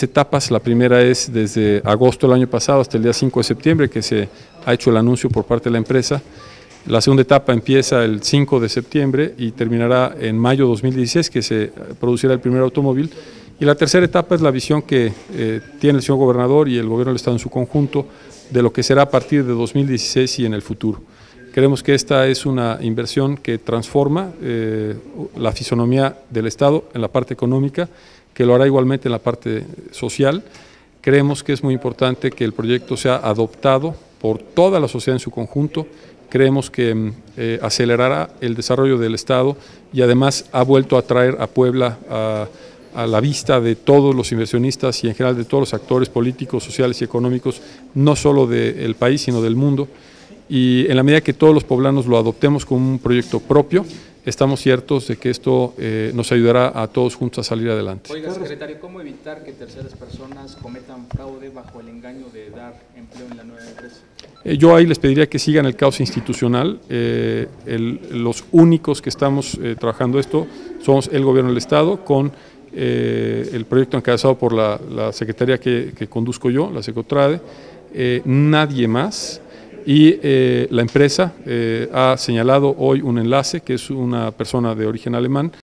etapas. La primera es desde agosto del año pasado hasta el día 5 de septiembre, que se ha hecho el anuncio por parte de la empresa. La segunda etapa empieza el 5 de septiembre y terminará en mayo de 2016, que se producirá el primer automóvil. Y la tercera etapa es la visión que tiene el señor gobernador y el gobierno del Estado en su conjunto de lo que será a partir de 2016 y en el futuro. Creemos que esta es una inversión que transforma la fisonomía del Estado en la parte económica, que lo hará igualmente en la parte social. Creemos que es muy importante que el proyecto sea adoptado por toda la sociedad en su conjunto. Creemos que acelerará el desarrollo del Estado y además ha vuelto a traer a Puebla a la vista de todos los inversionistas y en general de todos los actores políticos, sociales y económicos, no solo del país, sino del mundo. Y en la medida que todos los poblanos lo adoptemos como un proyecto propio, estamos ciertos de que esto nos ayudará a todos juntos a salir adelante. Oiga, secretario, ¿cómo evitar que terceras personas cometan fraude bajo el engaño de dar empleo en la nueva empresa? Yo ahí les pediría que sigan el cauce institucional. Los únicos que estamos trabajando esto somos el Gobierno del Estado con el proyecto encabezado por la secretaría que conduzco yo, la Secotrade, nadie más. Y la empresa ha señalado hoy un enlace que es una persona de origen alemán